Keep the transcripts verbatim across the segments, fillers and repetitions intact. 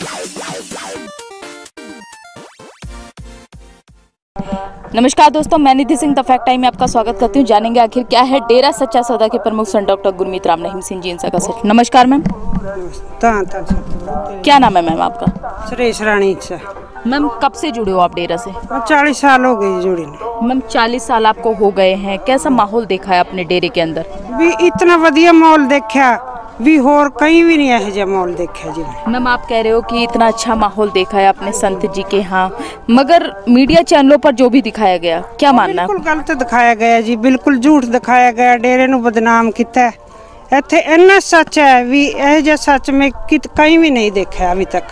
नमस्कार दोस्तों, मैं Nidhi Singh the fact time में आपका स्वागत करती हूँ। जानेंगे आखिर क्या है डेरा सच्चा सौदा के प्रमुख संत डॉक्टर गुरमीत राम रहीम सिंह जी इनसा का सच। नमस्कार मैम, क्या नाम है मैम आपका? सुरेश रानी। मैम कब से जुड़े हो आप डेरा से? चालीस साल हो गए जुड़े। मैम चालीस साल आपको हो गए हैं, कैसा माहौल देखा है अपने डेरे के अंदर? भी इतना बढ़िया माहौल देखा भी और कहीं भी नहीं है जो माहौल देखा जी। मैम आप कह रहे हो कि इतना अच्छा माहौल देखा है अपने संत जी के यहाँ, मगर मीडिया चैनलों पर जो भी दिखाया गया, क्या मानना है? बिल्कुल गलत दिखाया गया जी, बिल्कुल झूठ दिखाया गया, डेरे नू बदनाम किया। इत्थे इन्ना सच है भी यह जो सच में कहीं भी नहीं देखा अभी तक।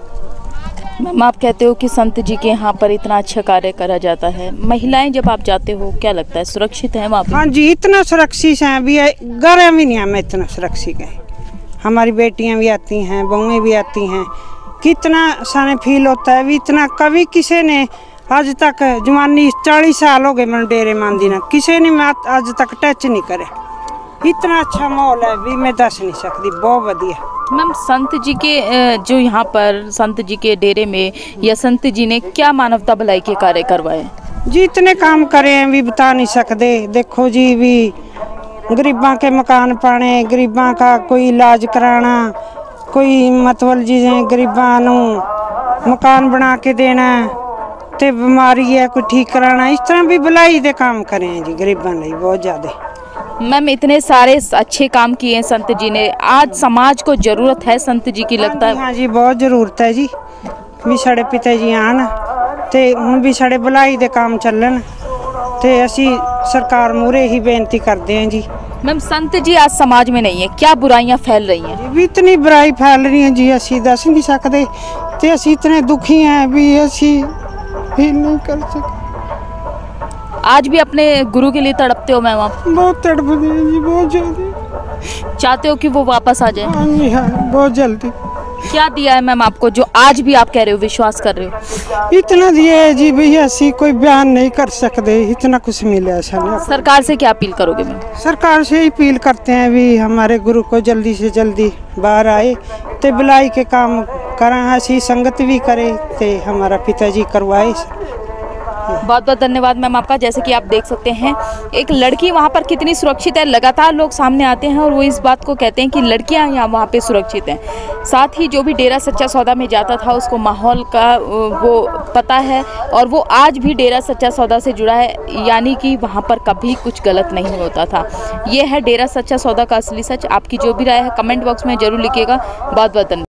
मैम आप कहते हो कि संत जी के यहाँ पर इतना अच्छा कार्य करा जाता है, महिलाएं जब आप जाते हो क्या लगता है सुरक्षित है वहाँ पे? हाँ जी, इतना सुरक्षित है भी, घर भी नहीं हमें इतना सुरक्षित है। हमारी बेटियां भी आती हैं, बहुएं भी आती हैं, कितना सारे फील होता है भी। इतना कभी किसी ने आज तक जवानी चालीस साल हो गए मैंने डेरे मानदी ना, किसी ने मैं आज तक टच नहीं करे। इतना अच्छा माहौल है भी मैं दस नहीं सकती, बहुत बढ़िया। मैम संत जी के जो यहाँ पर संत जी के डेरे में या संत जी ने क्या मानवता भलाई के कार्य करवाए जी? इतने काम करे हैं भी बता नहीं सकते। देखो जी भी गरीबां के मकान पाने, गरीबां का कोई इलाज कराना, कोई मतलब जी गरीबां नू मकान बना के देना, ते बीमारी है कोई ठीक कराना, इस तरह भी भलाई दे काम करे हैं जी गरीबां लिए बहुत ज्यादा। मैम इतने सारे अच्छे काम किए हैं संत जी ने, आज समाज को जरूरत है संत जी की लगता है? हाँ जी, बहुत जरूरत है जी। भी साढ़े पिता जी आन ते हुण भी साढ़े भलाई दे काम चलन ते असी सरकार मूहरे ही बेनती करते हैं जी। मैम संत जी आज समाज में नहीं है, क्या बुराइयां फैल रही हैं? भी इतनी बुराई फैल रही है जी, असी दस नहीं सकते ते असी इतने दुखी हैं भी असी भी नहीं कर सकते। आज भी अपने गुरु के लिए तड़पते हो मैम आप? बहुत तड़पते हैं जी, बहुत जल्दी। चाहते हो कि वो वापस आ जाए? हाँ जी हाँ, बहुत जल्दी। क्या दिया है मैम आपको जो आज भी आप कह रहे हो, विश्वास कर रहे हो? इतना दिया है जी भैया, ऐसी कोई बयान नहीं कर सकते, इतना कुछ मिला ऐसा नहीं। सरकार से क्या अपील करोगे मैम? सरकार से ही अपील करते हैं भी हमारे गुरु को जल्दी से जल्दी बाहर आए ते भलाई के काम करें, ऐसी संगत भी करे ते हमारा पिताजी करवाए। बहुत बहुत धन्यवाद मैम आपका। जैसे कि आप देख सकते हैं एक लड़की वहाँ पर कितनी सुरक्षित है, लगातार लोग सामने आते हैं और वो इस बात को कहते हैं कि लड़कियाँ यहाँ वहाँ पे सुरक्षित हैं। साथ ही जो भी डेरा सच्चा सौदा में जाता था उसको माहौल का वो पता है और वो आज भी डेरा सच्चा सौदा से जुड़ा है, यानी कि वहाँ पर कभी कुछ गलत नहीं होता था। ये है डेरा सच्चा सौदा का असली सच। आपकी जो भी राय है कमेंट बॉक्स में जरूर लिखिएगा। बहुत बहुत धन्यवाद।